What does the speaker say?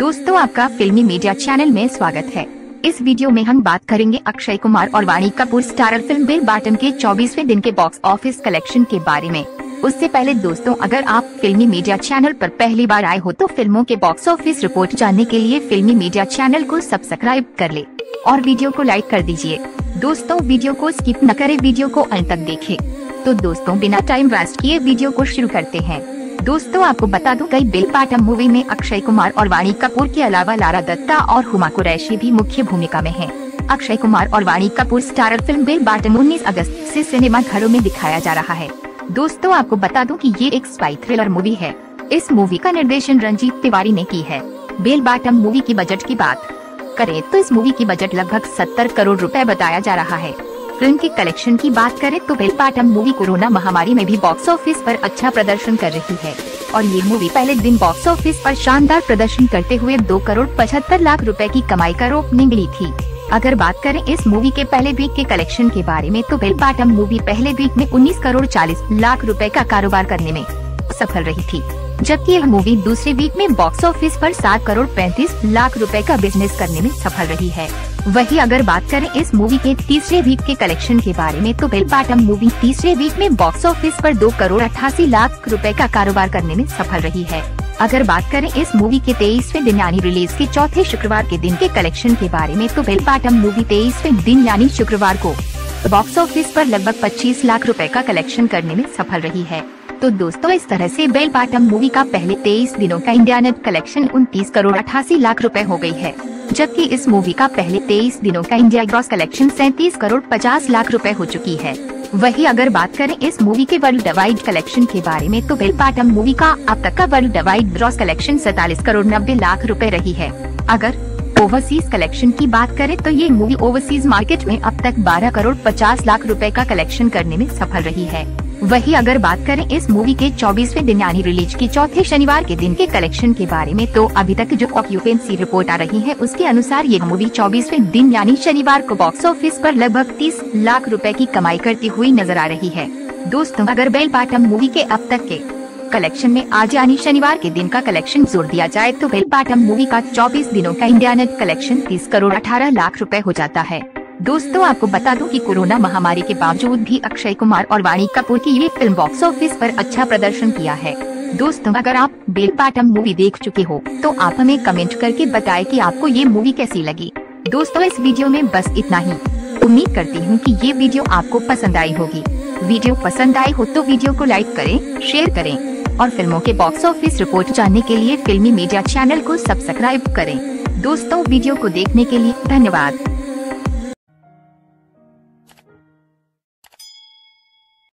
दोस्तों, आपका फिल्मी मीडिया चैनल में स्वागत है। इस वीडियो में हम बात करेंगे अक्षय कुमार और Vani Kapoor starrer film Bell Bottom के 24वें दिन के बॉक्स ऑफिस कलेक्शन के बारे में। उससे पहले दोस्तों, अगर आप फिल्मी मीडिया चैनल पर पहली बार आए हो तो फिल्मों के बॉक्स ऑफिस रिपोर्ट जानने के लिए फिल्मी मीडिया चैनल को सब्सक्राइब कर ले और वीडियो को लाइक कर दीजिए। दोस्तों, वीडियो को स्किप न करें, वीडियो को अंत तक देखें। तो दोस्तों, बिना टाइम वेस्ट किए वीडियो को शुरू करते हैं। दोस्तों, आपको बता दूं, कई बेल बॉटम मूवी में अक्षय कुमार और वाणी कपूर के अलावा लारा दत्ता और हुमा कुरैशी भी मुख्य भूमिका में हैं। अक्षय कुमार और Vani Kapoor starrer film Bell Bottom 19 अगस्त से सिनेमा घरों में दिखाया जा रहा है। दोस्तों, आपको बता दूं कि ये एक स्पाई थ्रिलर मूवी है। इस मूवी का निर्देशन रंजीत तिवारी ने की है। बेल बॉटम मूवी की बजट की बात करें तो इस मूवी की बजट लगभग 70 करोड़ रुपए बताया जा रहा है। फिल्म के कलेक्शन की बात करें तो बेल बॉटम मूवी कोरोना महामारी में भी बॉक्स ऑफिस पर अच्छा प्रदर्शन कर रही है और ये मूवी पहले दिन बॉक्स ऑफिस पर शानदार प्रदर्शन करते हुए 2 करोड़ 75 लाख रुपए की कमाई कर ओपनिंग ली थी। अगर बात करें इस मूवी के पहले वीक के कलेक्शन के बारे में तो बेल बॉटम मूवी पहले वीक में 19 करोड़ 40 लाख रुपए का कारोबार करने में सफल रही थी, जबकि यह मूवी दूसरे वीक में बॉक्स ऑफिस पर 7 करोड़ 35 लाख रुपए का बिजनेस करने में सफल रही है। वहीं अगर बात करें इस मूवी के तीसरे वीक के कलेक्शन के बारे में तो बेल बॉटम मूवी तीसरे वीक में बॉक्स ऑफिस पर 2 करोड़ 88 लाख रुपए का कारोबार करने में सफल रही है। अगर बात करें इस मूवी के 23वें दिन यानी रिलीज के चौथे शुक्रवार के दिन के कलेक्शन के बारे में तो बेल बॉटम मूवी 23वें दिन यानी शुक्रवार को बॉक्स ऑफिस पर लगभग 25 लाख रुपए का कलेक्शन करने में सफल रही है। तो दोस्तों, इस तरह से बेल बॉटम मूवी का पहले 23 दिनों का India net collection 29 crore 88 lakh रुपए हो गई है, जबकि इस मूवी का पहले 23 दिनों का India gross collection 37 crore 50 lakh रुपए हो चुकी है। वहीं अगर बात करें इस मूवी के वर्ल्ड वाइड कलेक्शन के बारे में तो बेल बॉटम मूवी का अब तक का world wide gross collection 47 crore 90 lakh रुपए रही है। अगर ओवरसीज कलेक्शन की बात करें तो ये मूवी ओवरसीज मार्केट में अब तक 12 करोड़ 50 लाख रुपए का कलेक्शन करने में सफल रही है। वहीं अगर बात करें इस मूवी के 24वें दिन यानी रिलीज के चौथे शनिवार के दिन के कलेक्शन के बारे में तो अभी तक जो ऑक्यूपेंसी रिपोर्ट आ रही है उसके अनुसार ये मूवी 24वें दिन यानी शनिवार को बॉक्स ऑफिस पर लगभग 30 लाख रुपए की कमाई करती हुई नजर आ रही है। दोस्तों, अगर बेल बॉटम मूवी के अब तक के कलेक्शन में आज यानी शनिवार के दिन का कलेक्शन जोड़ दिया जाए तो बेल बॉटम मूवी का 24 दिनों का India net collection 30 crore 18 lakh रुपए हो जाता है। दोस्तों, आपको बता दूं कि कोरोना महामारी के बावजूद भी अक्षय कुमार और वाणी कपूर की ये फिल्म बॉक्स ऑफिस पर अच्छा प्रदर्शन किया है। दोस्तों, अगर आप बेल बॉटम मूवी देख चुके हो तो आप हमें कमेंट करके बताएं कि आपको ये मूवी कैसी लगी। दोस्तों, इस वीडियो में बस इतना ही। उम्मीद करती हूँ कि ये वीडियो आपको पसंद आई होगी। वीडियो पसंद आई हो तो वीडियो को लाइक करें, शेयर करें और फिल्मों के बॉक्स ऑफिस रिपोर्ट जानने के लिए फिल्मी मीडिया चैनल को सब्सक्राइब करें। दोस्तों, वीडियो को देखने के लिए धन्यवाद।